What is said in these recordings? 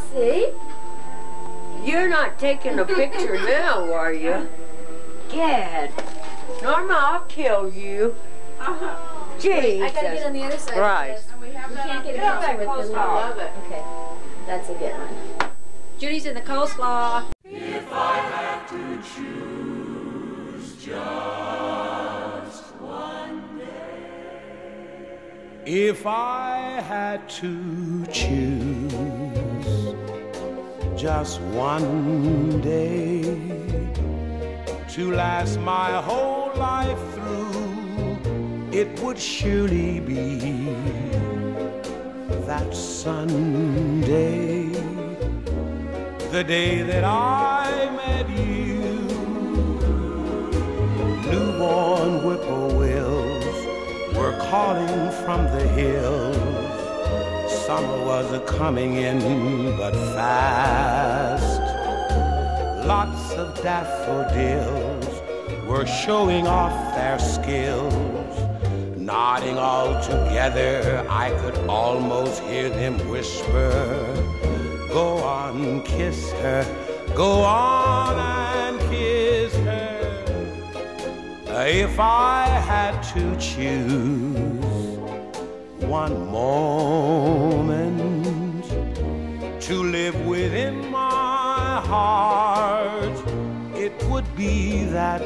See? You're not taking a picture now, are you? Gad. Norma, I'll kill you. Jesus. I gotta get on the other side. Right. We can't get a picture with the love it. Okay, that's a good one. Judy's in the coleslaw. If I had to choose just one day. If I had to choose just one day to last my whole life through, it would surely be that Sunday, the day that I met you. Newborn whippoorwills were calling from the hills. Summer was a-coming in but fast. Lots of daffodils were showing off their skills. Nodding all together, I could almost hear them whisper, go on, kiss her, go on and kiss her. If I had to choose one moment to live within my heart, it would be that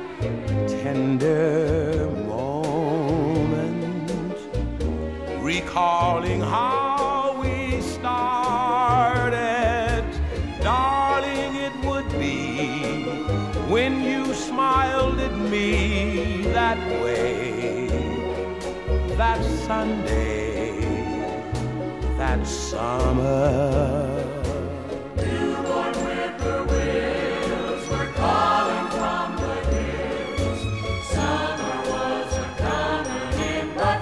tender moment, recalling how we started. Darling, it would be when you smiled at me that way, that Sunday, that summer. Newborn whippoorwills were calling from the hills. Summer was a-coming in but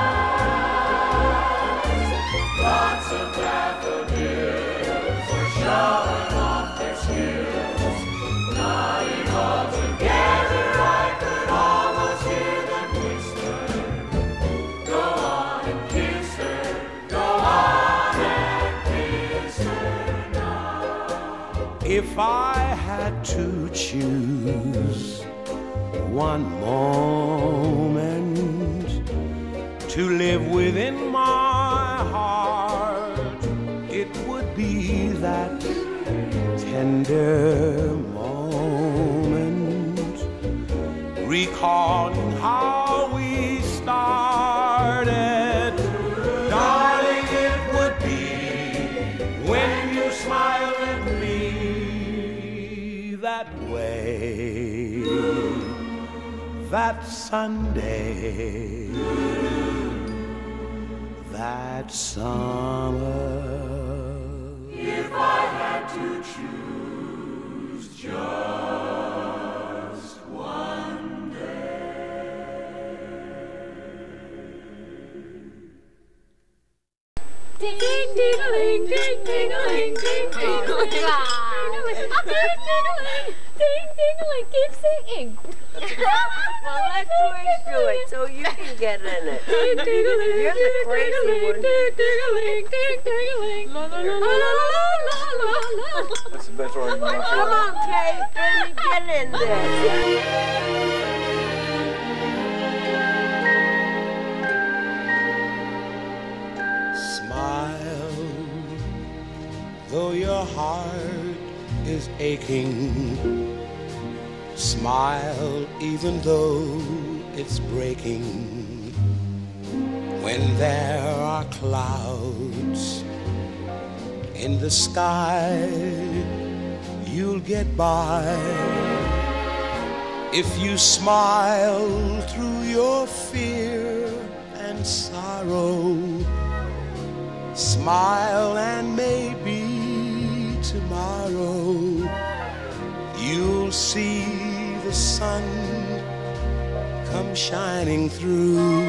fast. Lots of daffodils were showing off their skills. Nodding all together, I could almost hear them whisper, go on and kiss her, go on and kiss her now. If I had to choose one moment to live within my heart, it would be that tender moment, recalling how we started. Darling, it would be when you smiled at me that way, that Sunday, that summer. If I had to choose just one day. Ding ding ding ding ding ding ding ding ding ding ding. Keep singing. Well, let Joyce do it so you can get in it. You're the crazy one. That's the best one. Come on, Kate, get in this. Smile, though your heart is aching. Smile, even though it's breaking. When there are clouds in the sky, you'll get by. If you smile through your fear and sorrow, smile and maybe tomorrow you'll see the sun come shining through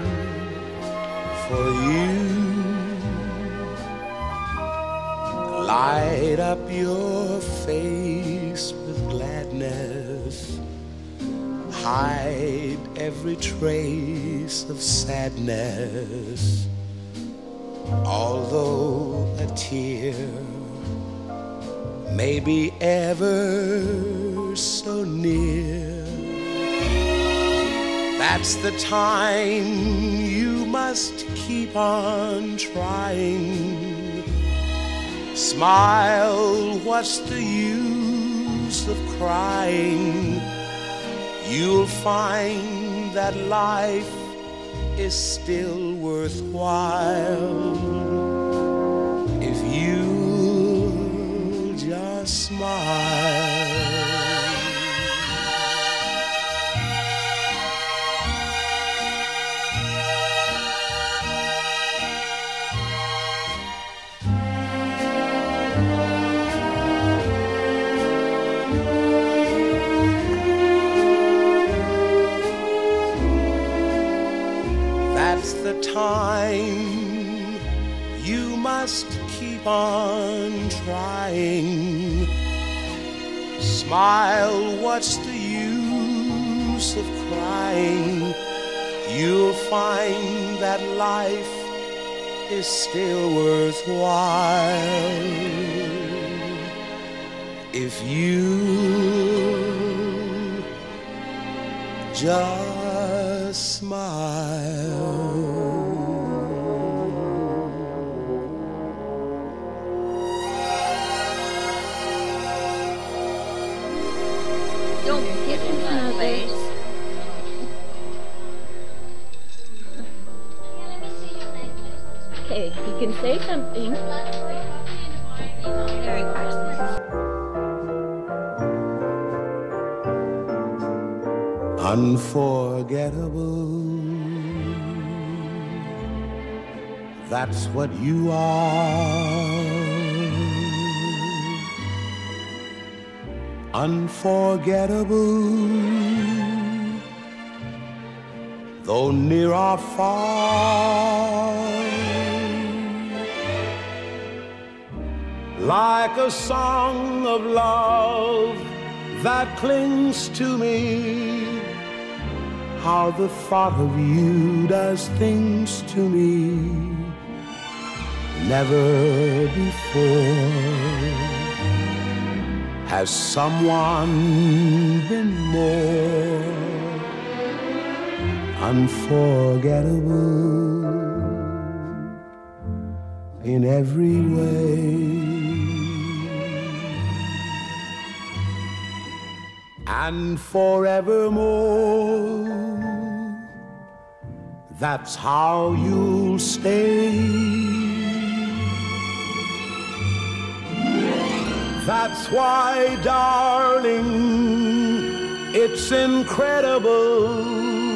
for you. Light up your face with gladness. Hide every trace of sadness. Although a tear maybe ever so near. That's the time you must keep on trying. Smile, what's the use of crying? You'll find that life is still worthwhile if you just smile. That's the time you must keep on trying. Smile, what's the use of crying? You'll find that life is still worthwhile if you just smile. Don't get in my face. Okay, you can say something. Merry Christmas. Unforgettable, that's what you are. Unforgettable, though near or far. Like a song of love that clings to me, how the thought of you does things to me never before has someone been more unforgettable in every way. And forevermore, that's how you'll stay. That's why, darling, it's incredible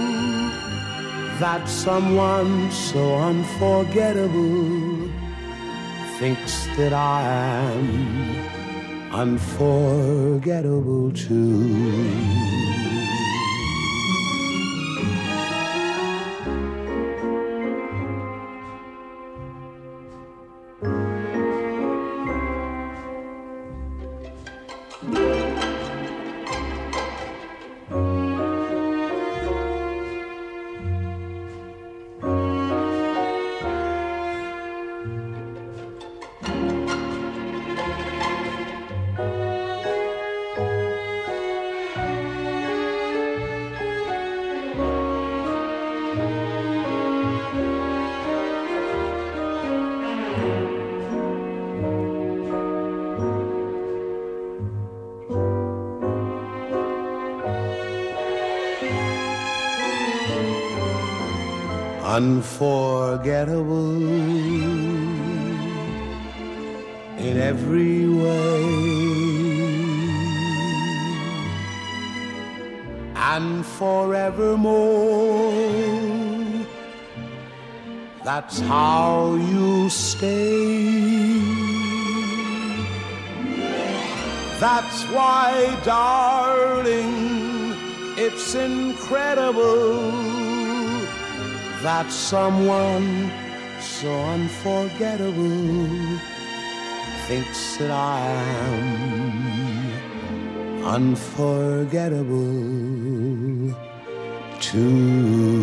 that someone so unforgettable thinks that I am unforgettable too. Unforgettable in every way, and forevermore, that's how you stay. That's why, darling, it's incredible that someone so unforgettable thinks that I am unforgettable too.